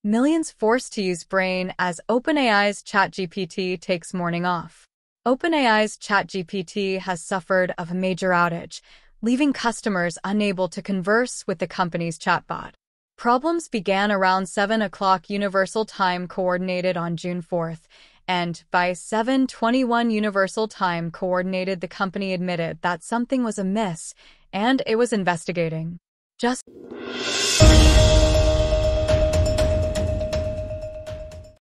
Millions forced to use Brain as OpenAI's ChatGPT takes morning off. OpenAI's ChatGPT has suffered a major outage, leaving customers unable to converse with the company's chatbot. Problems began around 7 o'clock Universal Time Coordinated on June 4th, and by 7:21 Universal Time Coordinated, the company admitted that something was amiss, and it was investigating. Just